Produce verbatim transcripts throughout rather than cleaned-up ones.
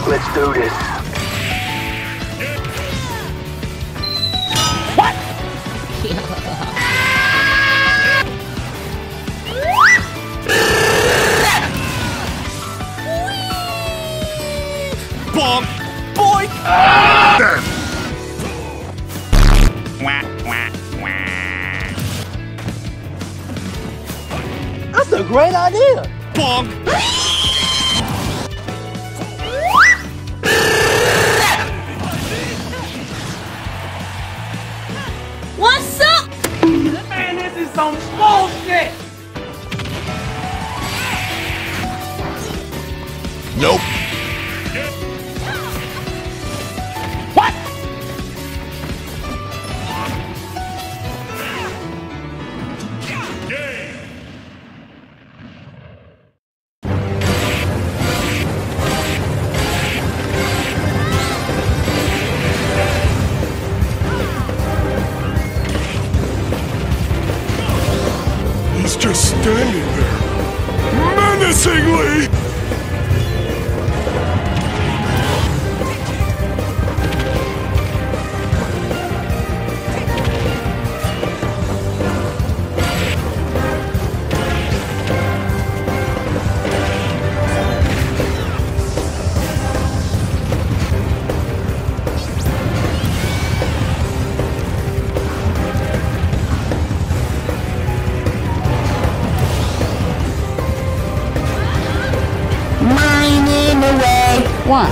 Let's do this. What? Bonk! Boink! Ah! Wah, wah, wah. That's a great idea! Bonk! What's up? Man, this is some bullshit! Nope. What? He's just standing there, menacingly! Mining away. Why?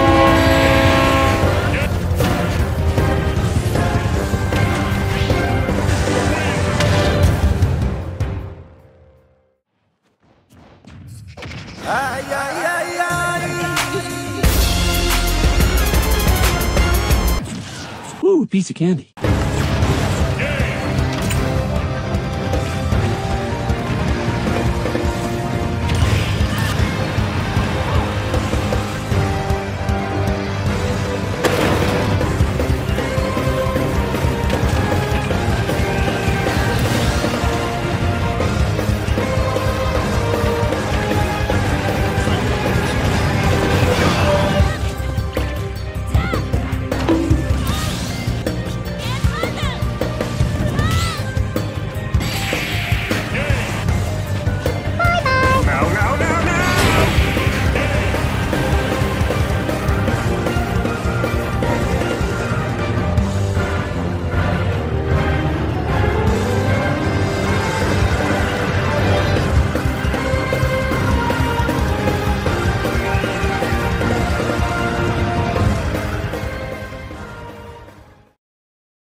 Ay, ay, ay, ay. Ooh, piece of candy.